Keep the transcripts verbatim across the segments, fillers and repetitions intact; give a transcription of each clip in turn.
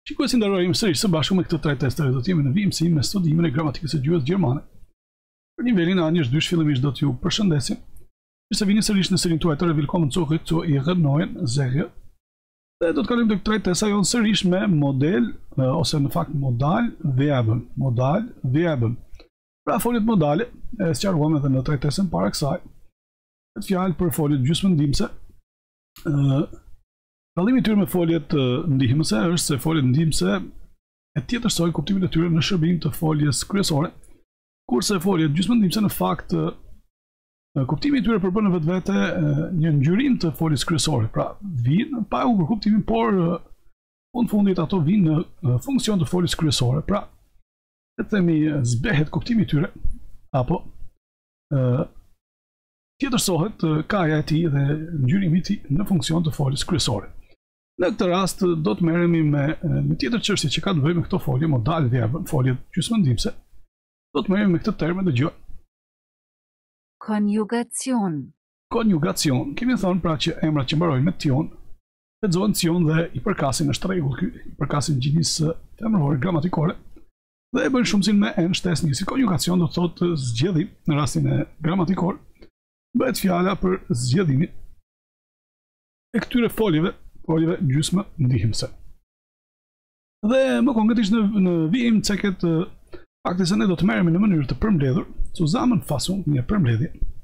Shikuesi nderuar, sërish së bashku me këtë trajt testare do të jemi në vimësim me studimin e gramatikës së gjuhës gjermane. Për nivelin A një dy fillimisht do t'ju përshëndesim. Nëse vini sërish në serinë tuaj të willkommen zurück zu Ihrer neuen Serie. Dhe do të kalojmë tek trajt testa jon sërish me model ose në fakt modal verben, modal verben. Pra foljet modale, e sqaruam edhe në trajt testën para kësaj. Këtë fjalë për foljet gjysmëndimse. ë Qëllimi i tyre me foljet ndihmëse është se foljet ndihmëse e tjetërsojnë kuptimin e tyre në shërbim të foljes kryesore, kurse foljet gjysmëndimse në fakt kuptimi i tyre përbën në vetvete një ngjyrim të foljes kryesore. Pra vinë pa u për kuptimin, por në fundit ato vinë në funksion të foljes kryesore. Pra, le të themi zbehet kuptimi i tyre apo ë tjetërsohet kaja e tij dhe ngjyrimi i tij në funksion të foljes kryesore. Në këtë rast do të merremi me një tjetër çështje që ka të bëjë me këto folje modal verben, foljet gjysmëndimse. Do të merremi me këtë term dhe gjë. Konjugation. Konjugacion. Kemi thënë pra që emrat që mbarojnë me tion, lexohen tion dhe i përkasin është rregull ky, i përkasin gjinjisë femërore gramatikore dhe e bën shumësin me n shtesë njësi. Konjugacion do të thotë zgjedhim në rastin e gramatikor. Bëhet fjala për zgjedhimin e këtyre foljeve, foljeve gjysmë ndihmëse. Dhe më konkretisht në, në vimceket fakti se ne do të merremi në mënyrë të përmbledhur, zusammenfassung një përmbledhje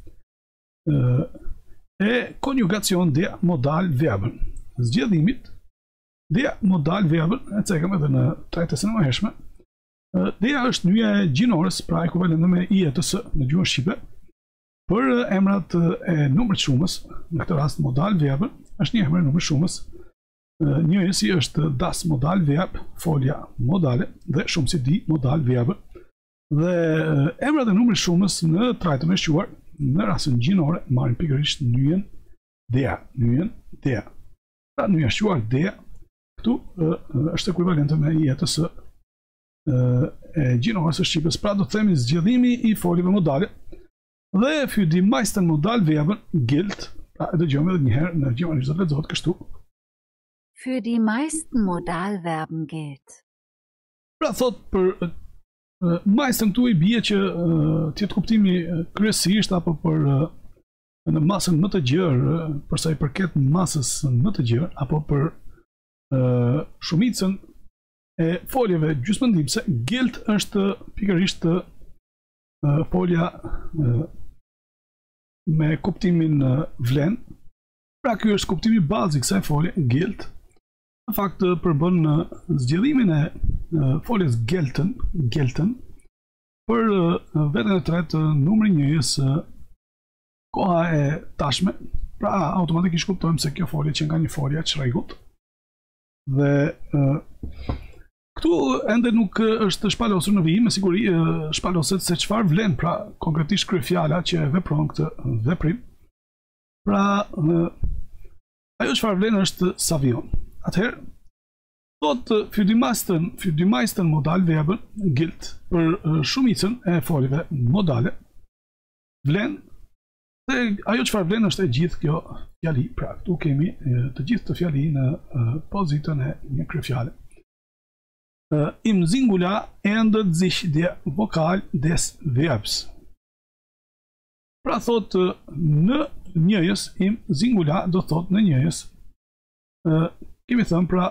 e konjugacion der modal verben. Zgjedhimit der modal verben, e cekëm edhe në trajtesën e mëhershme. Der është nyja e gjinores, pra ekuivalent me i e të s në gjuhën shqipe. Për emrat e numrit shumës, në këtë rast modal verben, është një emër e numrit shumës. Njëjësi është das modal verb, folja modale, dhe shumësi di modal verben. Dhe emrat e numrit shumës në trajtën e shquar, në rastin gjinore, marrin pikërisht nyjen der, nyjen der. Pra nyja shquar der, këtu është ekuivalente me i e të s e gjinores së shqipes. Pra do të themi zgjedhimi i foljeve modale. Dhe für die meisten Modalverben gilt, pra e dëgjojmë edhe një herë në gjermanisht do të lexohet kështu. Für die meisten Modalverben gilt. Pra thot për uh, meisten këtu i bie që uh, tjetë kuptimi uh, kryesisht apo për uh, në masën më të gjerë, uh, përsa i përket masës më të gjerë, apo për uh, shumicën e foljeve gjysmëndimse, gilt është pikërisht uh, folja uh, me kuptimin uh, vlen. Pra ky është kuptimi bazik kësaj folje, gilt. Në fakt përbën uh, zgjedhimin e uh, foljes gelten, gelten për uh, veten e tretë uh, numri njëjës uh, koha e tashme. Pra automatikisht kuptojmë se kjo folje që nga një folje e çrregullt. Dhe uh, këtu ende nuk është shpalosur në vijim, me siguri shpaloset se çfarë vlen, pra konkretisht kryefjala që e vepron këtë veprim. Pra ajo çfarë vlen është savion. Atëherë thot für die meisten, für die meisten Modalverben gilt, për shumicën e foljeve modale vlen, dhe ajo çfarë vlen është e gjithë kjo fjali. Pra këtu kemi të gjithë të fjali në pozitën e një kryefjale. Uh, Im Singular ändert sich der Vokal des Verbs. Pra thot uh, në njëjës, im singular do thot në njëjës. Uh, kemi thënë pra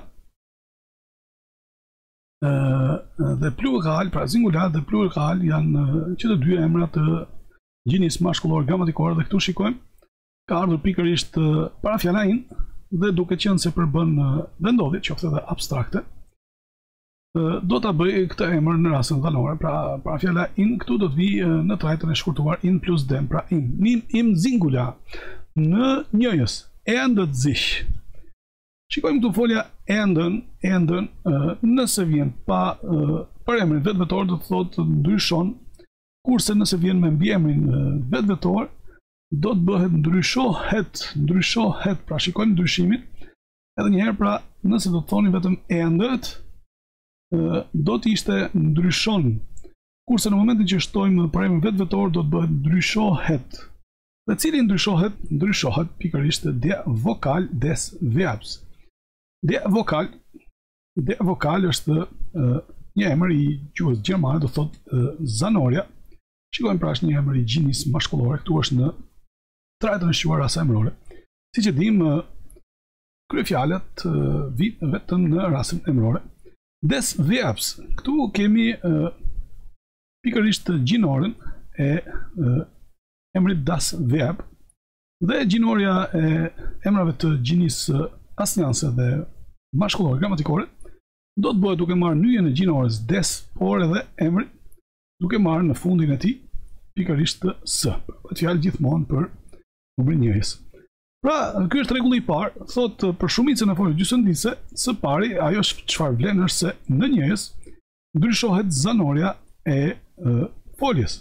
uh, dhe plural, pra singular dhe plural janë uh, që të dy emrat të uh, gjinjës mashkullor gramatikore, dhe këtu shikojmë ka ardhur pikërisht uh, para fjala in, dhe duke qenë se përbën uh, vendodhje, qoftë edhe abstrakte, do ta bëj këtë emër në rastin dhanore. Pra para fjala in këtu do të vi në trajtën e shkurtuar in plus dem, pra in. Im, im singular në njëjës ändert sich. Shikojmë këtu folja ändern, ändern, nëse vjen pa për emrin vetvetor do të thotë ndryshon, kurse nëse vjen me mbiemrin vetvetor do të bëhet ndryshohet, ndryshohet. Pra shikojmë ndryshimin. Edhe një herë, pra nëse do të thoni vetëm ändert, do të ishte ndryshon, kurse në momentin që shtojmë për emrin vetvetor do të bëhet ndryshohet. Dhe cili ndryshohet? Ndryshohet pikërisht der Vokal des Verbs. Der Vokal De vokal është uh, një emër i gjuhës gjermane, do thot uh, zanoria. Shikojmë pra është një emër i gjinis mashkullore, këtu është në trajtën e shquar rasa emërore. Siç e dimë, uh, kryefjalët uh, vijnë vetëm në rasën emërore. Des verbs, këtu kemi uh, pikërisht gjinoren e uh, emrit das verb, dhe gjinoria e emrave të gjinis uh, asnjanse dhe mashkullore gramatikore do të bëhet duke marrë nyjen e gjinores des, por edhe emri duke marrë në fundin e tij pikërisht të s. Bëhet fjalë gjithmonë për numrin njëjës. Pra, ky është rregulli i parë, thotë për shumicën e foljes gjysmënditëse, së pari ajo çfarë vlen është se në njëjës ndryshohet zanoria e, e foljes.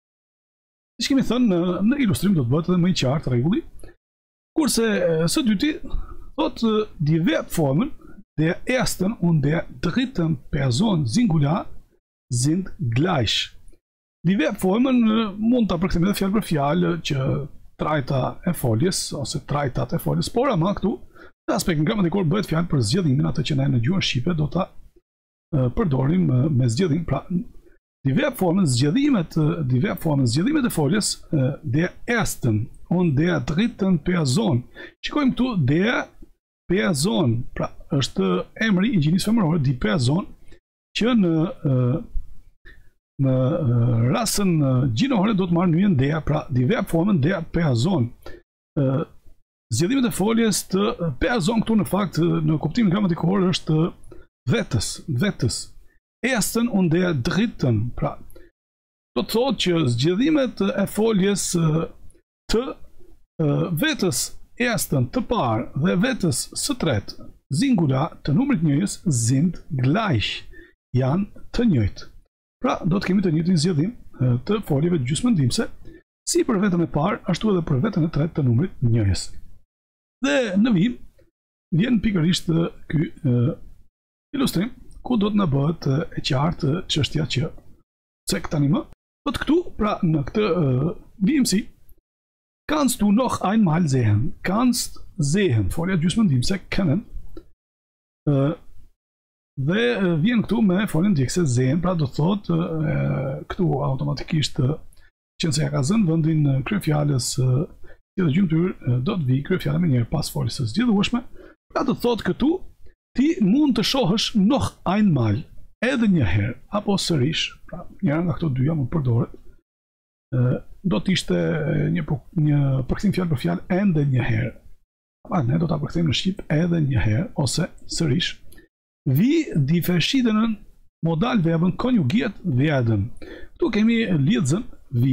Siç kemi thënë në, në ilustrim do të bëhet edhe më i qartë rregulli. Kurse së dyti thotë die Verbformen der ersten und der dritten Person Singular sind gleich. Die Verbformen mund ta përkthejmë edhe fjalë për fjalë që trajta e foljes ose trajtat e foljes, por ama këtu në aspektin gramatikor bëhet fjalë për zgjedhimin, atë që ne në gjuhën shqipe do ta uh, përdorim uh, me zgjedhim. Pra, die Verbformen zgjedhimet, uh, die Verbformen zgjedhimet e foljes uh, der ersten und der dritten Person. Shikojmë këtu der Person, pra është emri i gjinisë femërore die Person, që në uh, në uh, rasën uh, gjinore do të marrë nyjen der, pra die Verbformen der Person. Uh, zgjedhimet e foljes të person këtu në fakt në kuptimin gramatikor është vetës, vetës. Ersten und der dritten, pra do të thotë që zgjedhimet e foljes uh, të uh, vetës ersten të parë dhe vetës së tretë singular të numrit njëjës sind gleich, janë të njëjtë. Pra, do të kemi të njëjtin zgjedhim të foljeve gjysmëndimse, si për vetën e parë, ashtu edhe për vetën e tretë të numrit njëjës. Dhe në vim, vjen pikërisht ky uh, ilustrim, ku do të na bëhet uh, e qartë çështja që cek tani më. Do të këtu, pra në këtë uh, vimsi, kannst du noch einmal sehen, kannst sehen, folja gjysmëndimse können, uh, dhe uh, vjen këtu me foljen ndjekse sehen, pra do të thotë uh, këtu automatikisht uh, qenë se ja ka zënë vendin uh, kryefjalës uh, të gjymtyr, uh, do të vi kryefjala me njëherë pas foljes së zgjedhueshme, pra do të thotë këtu ti mund të shohësh noch einmal, edhe një herë apo sërish, pra njëra nga këto dyja mund përdoret. Uh, do të ishte një, një përkthim fjalë për fjalë ende një herë. Pa, ne do ta përkthejmë në shqip edhe një herë ose sërish. Vi die verschiedenen Modalverben konjugiert werden. Këtu kemi lidhjen vi,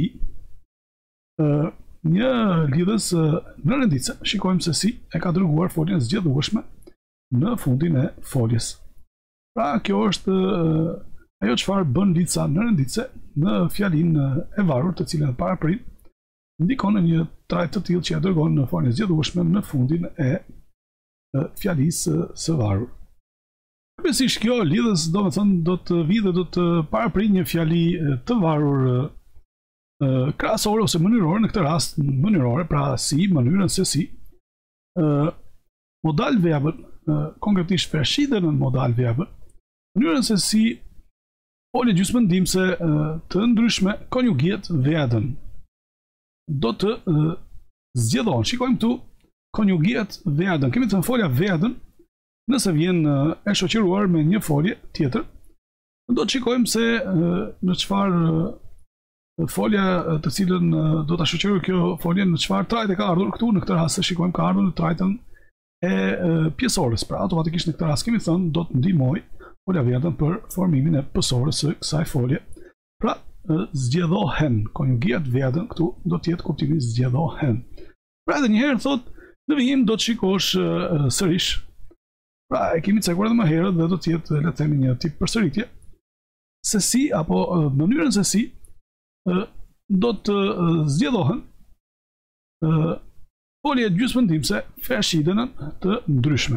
uh, një lidhës uh, në renditse. Shikojmë se si e ka dërguar foljen zgjedhueshme në fundin e foljes. Pra, kjo është uh, ajo çfarë bën lidhsa në renditse në fjalinë e varur, të cilën e paraprin, ndikon në një trajt të tillë që e dërgon në foljen zgjedhueshme në fundin e uh, fjalisë së varur. Kryesisht kjo lidhës do të thonë do të vi dhe do të paraprin një fjali të varur uh, krahasore ose mënyrore, në këtë rast mënyrore, pra si, mënyrën se si. Uh, modalverben, uh, konkretisht verschiedenen modalverben, mënyrën se si folje gjysmëndimse uh, të ndryshme konjugiert werden. Do të uh, zgjedhon. Shikojmë këtu konjugiert werden. Kemi të thënë folja werden, nëse vjen uh, e shoqëruar me një folje tjetër, do të shikojmë se uh, në çfarë uh, folja uh, të cilën uh, do ta shoqërojë kjo folje në çfarë trajte ka ardhur. Këtu në këtë rast se shikojmë ka ardhur në trajtën e uh, pjesorës. Pra automatikisht në këtë rast kemi thënë do të ndihmoj folja werden për formimin e pësorës së kësaj folje. Pra uh, zgjedhohen, konjugiert werden, këtu do të jetë kuptimi zgjedhohen. Pra edhe një herë thotë në vijim do të shikosh uh, sërish. Pra, e kemi cekuar edhe më herët dhe do të jetë, le të themi, një tip përsëritje. Se si, apo uh, mënyrën se si, uh, do të uh, zgjedhohen uh, folje gjysmëndimse verschiedenen të ndryshme.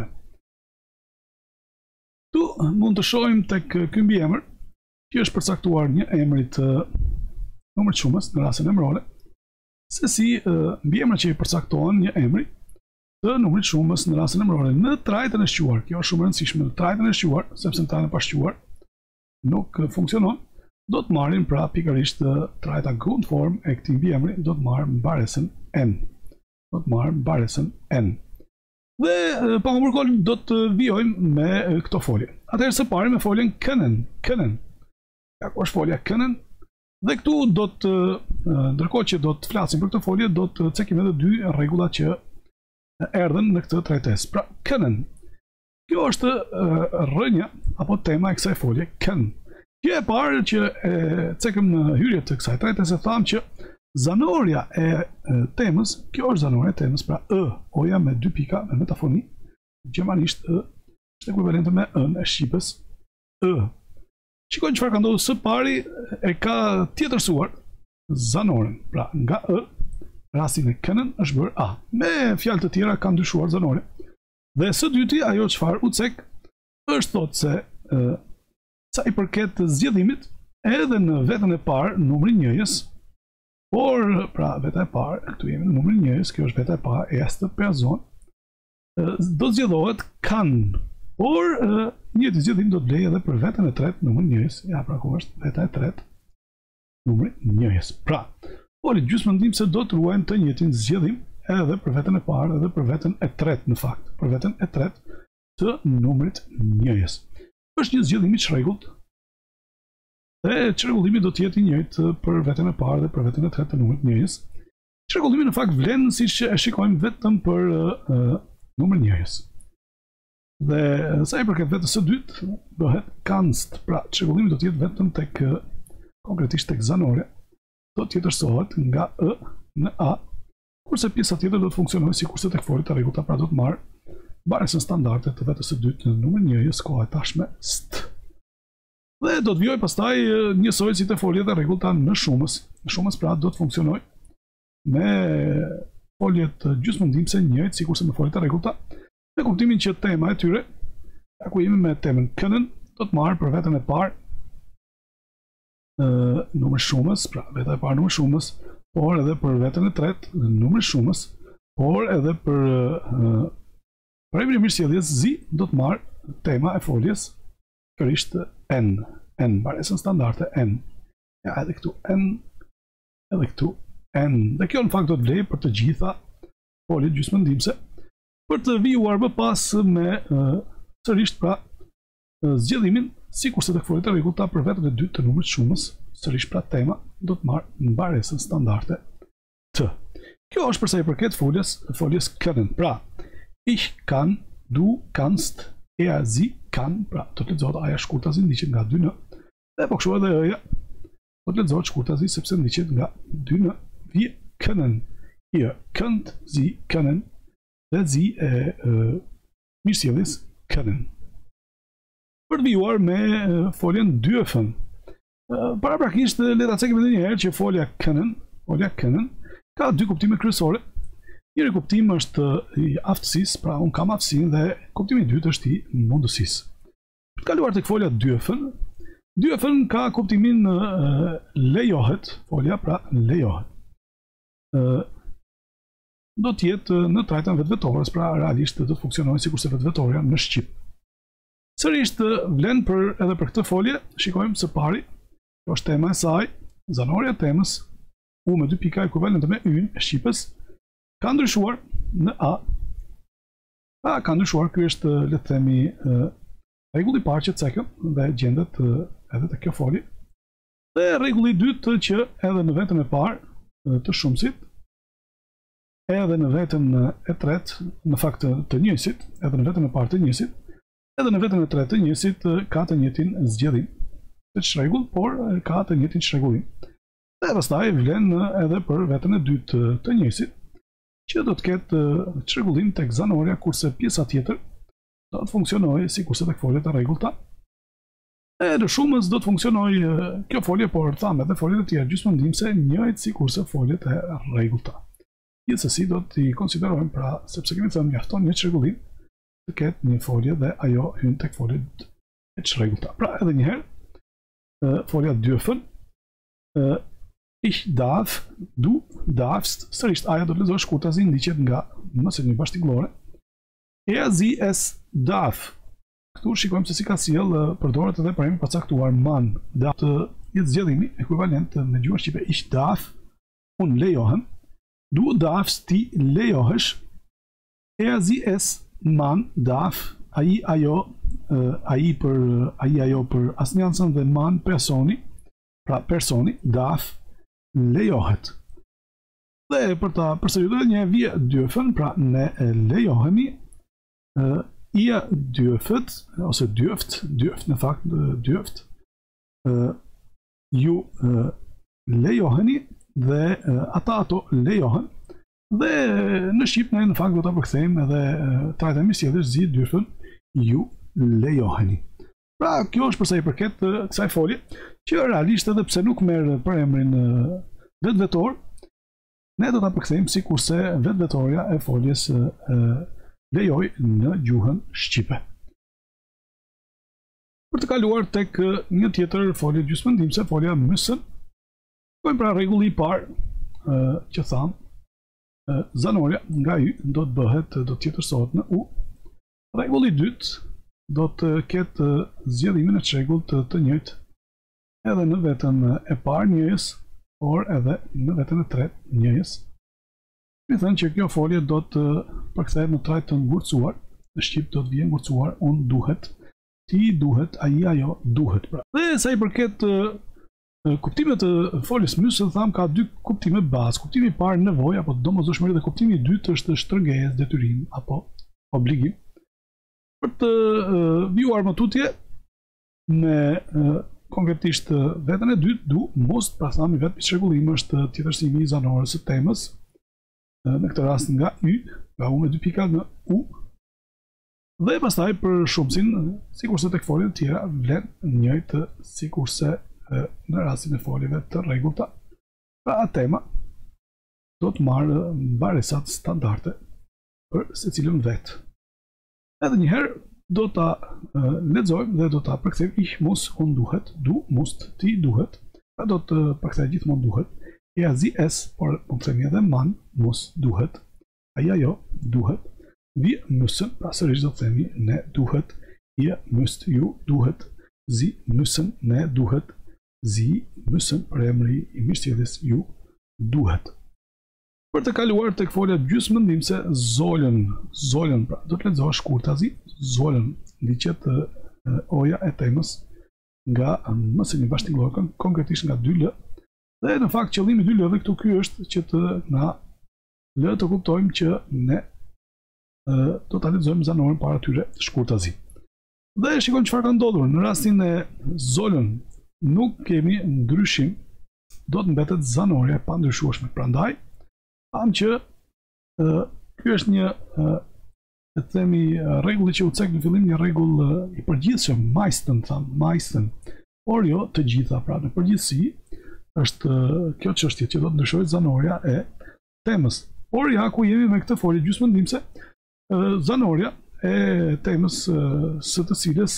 Tu mund të shohim tek ky mbiemër, që është përcaktuar një emri të numrit shumës në rastin emërore, se si uh, mbiemrat që i përcaktohen një emri të numrit shumës në rastin emëror në trajtën e shquar. Kjo është shumë e rëndësishme. Në trajtën e shquar, sepse në trajtën e pashquar nuk funksionon, do të marrim pra pikërisht trajta grundform e këtij mbiemri, do të marrim mbaresën n. Do të marrim mbaresën n. Dhe pa humbur kohë do të vijojmë me këto folje. Atëherë së pari me foljen können, können. Ja ku është folja können? Dhe këtu do të, ndërkohë që do të flasim për këtë folje, do të cekim edhe dy rregulla që erdhen në këtë trajtesë. Pra, können. Kjo është rrënja apo tema e kësaj folje, können. Kjo e parë që e cekëm në hyrje të kësaj trajtese, thamë që zanorja e temës, kjo është zanorja e temës, pra ë, oja me dy pika, me metafoni, gjermanisht ë, është ekuivalente me ën e shqipës ë. Shikojnë çfarë ka ndodhur së pari, e ka tjetërsuar zanoren, pra nga ë, rastin e können është bërë a. Me fjalë të tjera ka ndryshuar zanorja. Dhe së dyti, ajo çfarë u cek, është thotë se ë, sa i përket zgjedhimit, edhe në vetën e parë, numri njëjës, por, pra, veta e parë, këtu jemi në numri njëjës, kjo është veta e parë, erste person, do zgjedhohet kanë, por, njëjti zgjedhim do të blej edhe për vetën e tretë, numri njëjës, ja, pra, ku është veta e tretë, numri njëjës. Pra, por, gjysmëndim se do të ruajnë të njëjtin zgjedhim, edhe për vetën e parë, edhe për vetën e tretë, në fakt, për vetën e tretë të numrit njëjës. Është një zgjedhim i çrregullt. Dhe çrregullimi do të jetë i njëjtë për veten e parë dhe për veten e tretë të numrit njëjës. Çrregullimi në fakt vlen siç e shikojmë vetëm për uh, numrin njëjës. Dhe sa i përket vetës së dytë, bëhet kannst, pra çrregullimi do të jetë vetëm tek konkretisht tek zanorja. Do të tjetërsohet nga ë në a, kurse pjesa tjetër do të funksionojë sikurse tek folja e rregullta, pra do të marr mbaresën standarde të vetës së dytë në numrin njëjës, koha e tashme st. Dhe do të vijoj pastaj njësoj si të foljet e rregullta në shumës. Në shumës pra do të funksionoj me foljet gjysmëndimse njëjtë sikurse me foljet e rregullta, me kuptimin që tema e tyre, ja ku jemi me temën können, do të marr për veten e parë numri shumës, pra veta e parë numri shumës, por edhe për veten e tretë numri shumës, por edhe për Për emri mirësjelljes zi do të marr tema e foljes kërisht n, n, mbaresën standarde n. Ja, edhe këtu n, edhe këtu n. Dhe kjo në fakt do të vlej për të gjitha foljet gjysmëndimse, për të vijuar më pas me uh, sërish pra uh, zgjedhimin, sikurse tek foljet e rregullta për vetën e dytë të numrit shumës, sërish pra tema do të marr mbaresën standarde t. Kjo është përsa i përket foljes, foljes können. Pra, ich kann, du kannst, er, sie kann, pra të të lexohet aja shkurtazi ndiqet nga dy në, dhe po kështu edhe ëja, do të lexohet shkurtazi sepse ndiqet nga dy në, wir können, ihr könnt, sie können, dhe sie e uh, mirësjelljes können. Për të vijuar me uh, foljen dürfen, uh, paraprakisht le ta cekim edhe një herë që folja können, folja können, ka dy kuptime kryesore. Njëri kuptim është i aftësisë, pra unë kam aftësinë, dhe kuptimi i dytë është i mundësisë. Për të kaluar tek folja dürfen, dürfen ka kuptimin uh, lejohet, folja pra lejohet. Uh, do të jetë në trajtën vetvetorës, pra realisht do të funksionojë sikurse vetvetorja në shqip. Sërish vlen për edhe për këtë folje, shikojmë së pari, kjo është tema e saj, zanorja e temës, u me dy pika ekuivalente me y e shqipës, ka ndryshuar në a. A ka ndryshuar, ky është le të themi rregulli i parë që cekëm dhe gjendet edhe te kjo folje. Dhe rregulli i dytë që edhe në vetën e parë të shumësit, edhe në vetën e tretë, në fakt të njëjësit, edhe në vetën e parë të njëjësit, edhe në vetën e tretë të njëjësit ka të njëjtin zgjedhim. Të çrregull, por ka të njëjtin çrregullim. Dhe pastaj vlen edhe për vetën e dytë të njëjësit, që do të ketë çrregullim tek zanorja, kurse pjesa tjetër do të funksionojë sikurse tek foljet e rregullta. E në shumës do të funksionojë kjo folje, por thamë edhe foljet e tjera gjysmëndimse njëjtë sikurse foljet e rregullta. Gjithsesi do t'i konsiderojmë, pra, sepse kemi thënë mjafton një çrregullim të ketë një folje dhe ajo hyn tek foljet e çrregullta. Pra edhe një herë, folja dürfen Ich darf, du darfst, sërish aja do të lexosh shkurtazi ndiqet nga mëse një bashkëtingëllore. Er, sie, es, darf. Këtu shikojmë se si ka sjell përdoret edhe për emrin përcaktuar man. Da të jetë zgjedhimi ekuivalent në gjuhën shqipe. Ich darf, unë lejohem. Du darfst, ti lejohesh. Er, sie, es, man, darf. Ai, ajo, ai për ai ajo për asnjënën dhe man personi. Pra personi darf lejohet. Dhe për ta përsëritur një wir dürfen, pra ne lejohemi. Uh, ihr dürfet, also dürft, dürft në fakt, dürft, uh, ju uh, lejoheni dhe uh, ata ato lejohen dhe në Shqip ne në fakt do ta përkthejmë edhe uh, trajtimi si edhe zi dürfen, ju lejoheni. Pra kjo është përsa i përket uh, kësaj folje, që realisht edhe pse nuk merr për emrin uh, vetvetor, ne do ta përkthejmë si kurse vetvetoria e foljes uh, uh, lejoj në gjuhën shqipe. Për të kaluar tek një tjetër folje gjysmëndimse, folja müssen, shkojmë pra rregulli i parë uh, që tham, uh, zanoria nga y do të bëhet do të tjetërsohet në u. Rregulli i dytë do të ketë zgjedhimin e çrregullt të, të njëjtë edhe në vetën e parë njëjës, por edhe në vetën e tretë njëjës. Mi thënë që kjo folje do të përkthehet në trajt të ngurcuar, në shqip do të vijë ngurcuar, unë duhet, ti duhet, ai ajo duhet. Pra. Dhe sa i përket uh, kuptimet të foljes müssen, tham ka dy kuptime bazë. Kuptimi i parë nevojë apo domosdoshmëri dhe kuptimi i dytë është shtrëngjes, detyrim apo obligim. Për të uh, vijuar më tutje me uh, konkretisht uh, vetën e dytë, du, mos, pra thami vetë çrregullim është tjetërsimi i zanorës së temës. Në këtë rast nga y, nga u me dy pika në u, dhe pastaj për shumësin, si kurse tek foljet të tjera, vlen njëjtë si kurse në rastin e foljeve të rregullta. Pra a tema do të marrë mbaresat standarde për secilën vetë. Edhe njëherë do ta uh, lexojmë dhe do ta përkthejmë ich muss, unë duhet, du must, ti duhet, pra do të përkthej gjithmonë duhet. Ja, sie, es, por mund të themi edhe man, muss, duhet, ai ajo, duhet, wir müssen, pra sërish do të themi ne duhet, ihr müsst, ju duhet, sie müssen, ne duhet, sie müssen, për emri i mirësjelljes ju duhet. Për të kaluar tek folja gjysmëndimse, sollen, sollen, pra do të lexosh shkurtazi, sollen, liqet uh, oja e temës nga mëse një bashkëtingëllor, konkretisht nga dy lë. Dhe në fakt qëllimi i dy lëve këtu ky është që të na lë të kuptojmë që ne uh, do ta lexojmë zanorin para tyre shkurtazi. Dhe shikojmë çfarë ka ndodhur. Në rastin e sollen nuk kemi ndryshim, do të mbetet zanoria e pandryshueshme. Prandaj, tham që uh, ky është një uh, e themi rregulli që u cek në fillim, një rregull uh, i përgjithshëm, meisten, tham, meisten, por jo të gjitha, pra në përgjithësi është kjo çështje që do të ndryshojë zanoria e temës. Por ja ku jemi me këtë folje gjysmëndimse, zanoria e temës së të cilës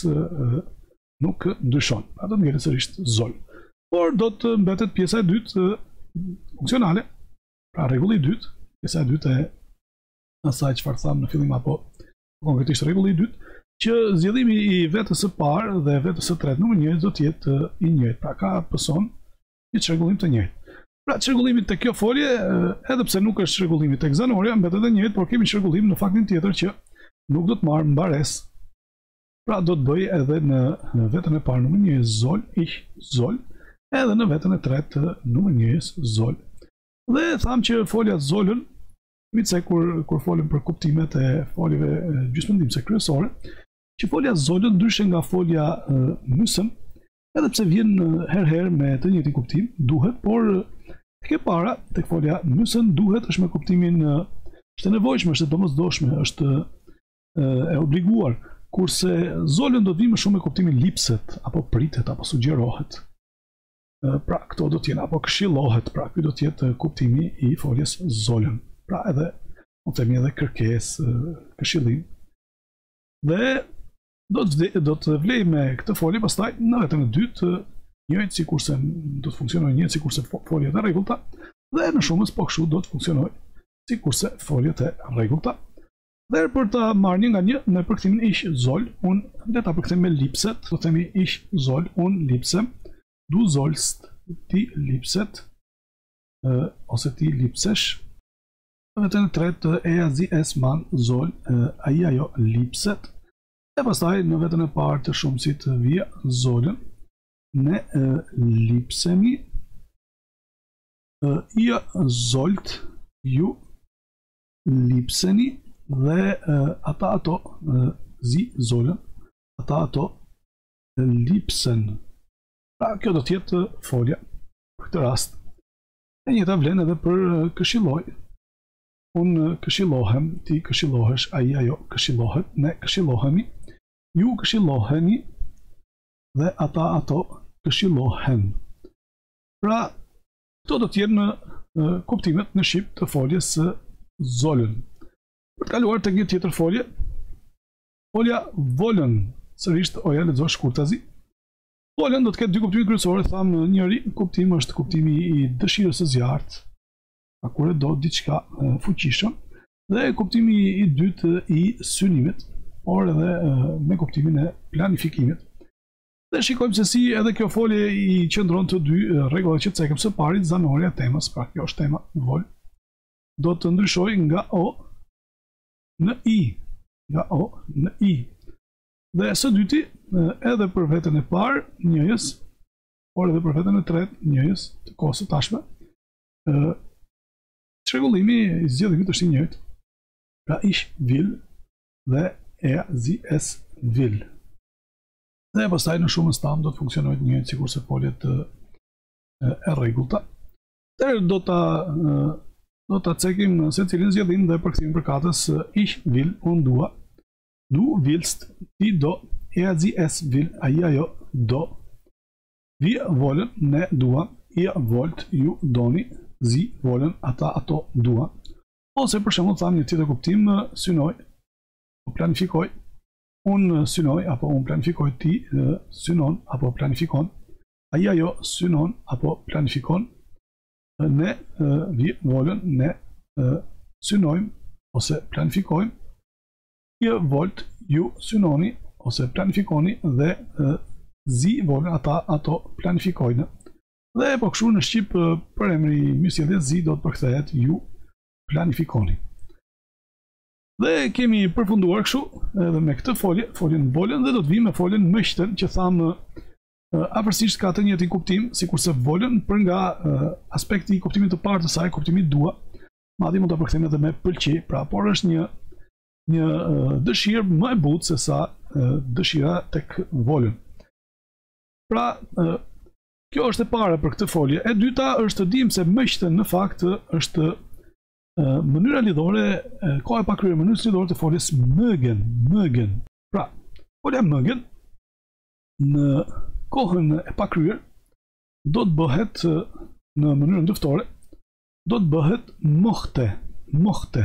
nuk ndryshon. Pra do të ngjelet sërish zol. Por do të mbetet pjesa e dytë funksionale, pra rregulli i dytë, pjesa e dytë e asaj çfarë tham në fillim apo konkretisht rregulli i dytë, që zgjedhimi i vetës së parë dhe vetës së tretë numër një do të jetë i njëjtë. Pra ka pëson një çrregullim të njëjtë. Pra çrregullimi tek kjo folje, edhe pse nuk është çrregullimi tek zanoria, mbetet e njëjtë, por kemi çrregullim në faktin tjetër që nuk do të marr mbaresë. Pra do të bëj edhe në, në vetën e parë numër një zol, ich zol, edhe në vetën e tretë numër një zol. Dhe tham që folja zolën, mitse kur kur folëm për kuptimet e foljeve gjysmëndimse kryesore, që folja zolën ndryshe nga folja uh, müssen, edhe pse vjen herë-herë me të njëjtin kuptim, duhet, por tek e para, tek folja müssen, duhet është me kuptimin është e nevojshme, është e domosdoshme, është e obliguar, kurse zolën do të vijë më shumë me kuptimin lipset, apo pritet, apo sugjerohet. Pra këto do të jenë apo këshillohet, pra ky do të jetë kuptimi i foljes zolën. Pra edhe, mund të themi edhe kërkesë, këshillim. Dhe do të, do të vlej me këtë folje pastaj në vetën e dytë njëjtë sikurse do të funksionojë njëjtë sikurse foljet e rregullta, dhe në shumës po kështu do të funksionojë sikurse foljet e rregullta. Dhe për ta marrë një nga një në përkthimin ich soll, unë le ta përkthejmë me lipset, do të themi ich soll, unë lipsem, du sollst, ti lipset, uh, ose ti lipsesh. Në vetën e tretë, er, sie, es, man, soll, uh, ai, ajo lipset. E pastaj në vetën e parë të shumësit wir sollen, ne uh, lipsemi, uh, ihr sollt, ju lipseni, dhe uh, ata ato uh, sie sollen, ata ato uh, lipsen. Pra kjo do tjetë uh, folja për këtë rast. E njëta vlen edhe për uh, këshilloj. Unë uh, këshillohem, ti këshillohesh, ai ajo këshillohet, ne këshillohemi, ju këshilloheni dhe ata ato këshillohen. Pra këto do tjenë në uh, kuptimet në shqip të foljes uh, sollen. Për të kaluar të një tjetër folje, folja wollen, sërisht oja lexosh shkurtazi. Wollen do të ketë dy kuptime kryesore, thamë njëri kuptim është kuptimi i dëshirës së zjarrt, kur e do diçka fuqishëm, dhe kuptimi i dytë i synimit, por edhe me kuptimin e planifikimit. Dhe shikojmë se si edhe kjo folje i qëndron të dy rregullave që cekëm së pari, zanorja e temës, pra kjo është tema vol, do të ndryshojë nga o në i, nga o në i. Dhe së dyti, edhe për vetën e parë njëjës, por edhe për vetën e tretë njëjës të kohës së tashme, çrregullimi i zgjedhimit është i njëjtë. Pra ich will dhe er, sie, es will. Dhe pastaj në shumën tam do të funksionojë njëjtë sikurse foljet e rregullta. Dhe do ta do ta cekim secilin zgjedhim dhe përkthim përkatës ich will, unë dua, du willst, ti do, er, sie, es will, ai ajo do, wir wollen, ne duam, ihr wollt, ju doni, sie wollen, ata ato duan. Ose për shembull tham një tjetër kuptim, synoj, planifikoj, unë synoj apo unë planifikoj, ti synon apo planifikon, ai ajo synon apo planifikon. Ne uh, vi wollen, ne uh, synojmë ose planifikojmë, ihr wollt, ju synoni ose planifikoni, dhe uh, sie wollen, ata ato planifikojnë. Dhe po kështu në shqip uh, për emri mysjelljes sie do të përkthehet ju planifikoni. Dhe kemi përfunduar kështu edhe me këtë folje, foljen wollen, dhe do të vim me foljen möchten, që thamë Uh, afërsisht ka të njëjtin kuptim, sikurse wollen, për nga uh, aspekti i kuptimit të parë të saj, kuptimi dua, madje mund ta përkthejmë edhe me pëlqej, pra por është një një uh, dëshirë më e butë se sa uh, dëshira tek wollen. Pra, uh, kjo është e para për këtë folje. E dyta është të dim se möchten në fakt është uh, mënyra lidhore, uh, koha e pakryer, mënyrë lidhore të foljes mögen, mögen. Pra, folja mögen në kohën e pakryer do të bëhet në mënyrën dëftore, do të bëhet mochte, mochte.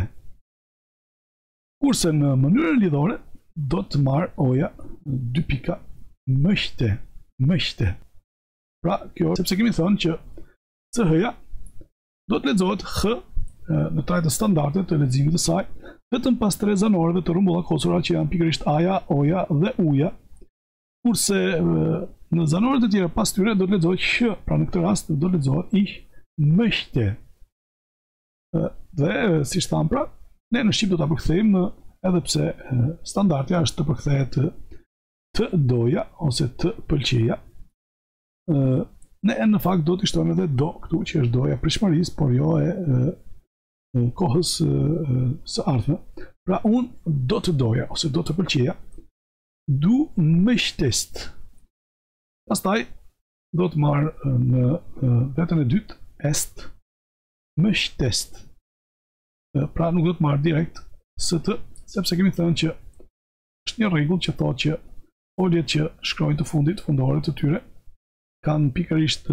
Kurse në mënyrën lidhore do të marr oja dy pika möchte, möchte. Pra, kjo sepse kemi thënë që ch-ja do të lexohet h në trajtën standarde të leximit të saj, vetëm pas tre zanorëve të rrumbullakosura që janë pikërisht aja, oja dhe uja. Kurse në zanorët e tjera pas tyre do të lexohet sh, pra në këtë rast do të lexohet ich möchte. Dhe si tham pra, ne në shqip do ta përkthejmë, edhe pse standardja është të përkthehet të doja ose të pëlqeja. Ne në fakt do të shtojmë edhe do këtu, që është doja pritshmërisë, por jo e, e kohës së ardhme. Pra unë do të doja ose do të pëlqeja. Du möchtest. Pastaj do të marr në vetën e dytë est möchtest. Pra nuk do të marr direkt st, sepse kemi thënë që është një rregull që thotë që foljet që shkruajnë të fundit, fundore të tyre, kanë pikërisht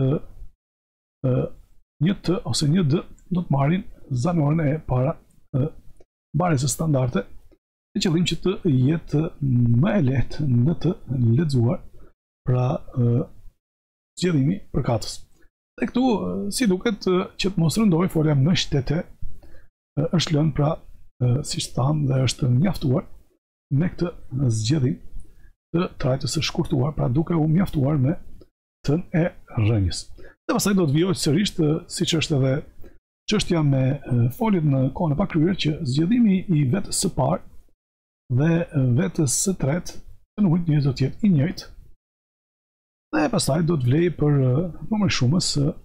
një t ose një d, do të marrin zanoren e para mbarjes së standarde, në qëllim që të jetë më e lehtë në të lexuar. Pra zgjedhimi përkatës. Dhe këtu, si duket që të mos rëndoj, folja më shtete është lënë pra, si që thamë, dhe është mjaftuar me këtë zgjedhim të trajtës së shkurtuar, pra duke u mjaftuar me tën e rënjës. Dhe pastaj do të vijoj sërish, siç është edhe çështja me foljet në kohën e pakryer, që zgjedhimi i vetës së parë dhe vetës së tretë të numrit një do të jetë i njëjtë. Dhe pastaj do të vlej për më më shumës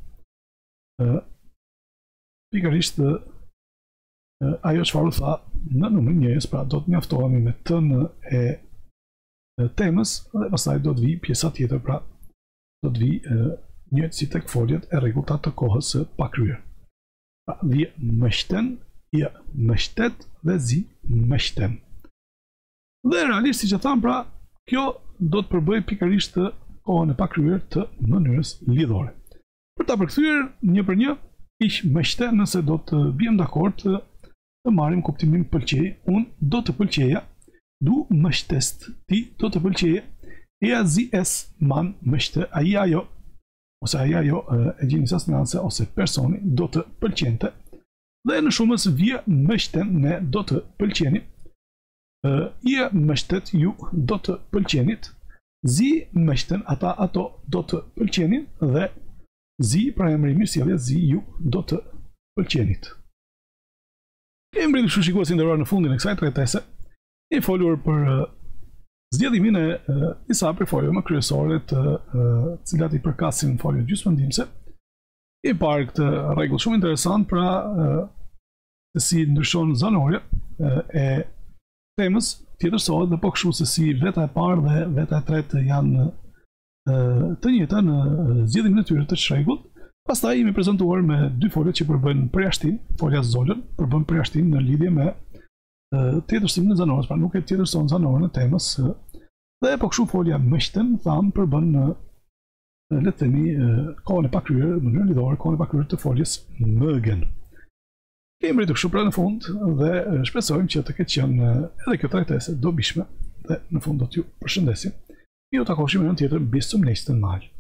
pikërisht ajo çfarë tha në numrin njëjës, pra do të mjaftohemi me tën e temës dhe pastaj do të vi pjesa tjetër, pra do të vi njëjtë si tek foljet e rregullta të kohës së pakryer. Pra vi mështen, ja mështet dhe zi mështen. Dhe realisht siç e tham, pra kjo do të përbëj pikërisht të kohën e pakryer të mënyrës lidhore. Për ta përkthyer një për një, ish mështe, nëse do të biem dakord të, të marrim kuptimin pëlqej, unë do të pëlqeja, du mështest, ti do të pëlqeje, e zi es man mështe, ai ajo, ose ai ajo e gjeni sasnanse ose personi do të pëlqente, dhe në shumës vje mështen, ne do të pëlqeni, je mështet, ju do të pëlqenit, zi mështen, ata ato do të pëlqenin, dhe zi pra emri mirësjellje, zi ju do të pëlqenit. Kemi mbritur kështu shikuesi nderuar në fundin e kësaj trajtese, e folur për zgjedhimin e disa prej folëve më kryesore të cilat i përkasin foljet gjysmëndimse. E parë këtë rregull shumë interesant, pra se si ndryshon zanore e temës tjetërsohet, dhe po kështu se si veta e parë dhe veta e tretë janë të njëjta në zgjedhimin e tyre të çrregullt. Pastaj jemi prezantuar me dy foljet që përbën përjashtim, folja zolën përbën përjashtim në lidhje me tjetërsimin e zanorës, pra nuk e tjetërson zanorën e temës, dhe po kështu folja mështen, tham, përbën le të themi kohën e pakryer, në mënyrë lidhore, kohën e pakryer të foljes mögen. Kemi mbritur kështu pra në fund dhe shpresojmë që të ketë qenë edhe kjo trajtese dobishme dhe në fund do t'ju përshëndesim. Ju takoshim në një tjetër bis zum nächsten Mal.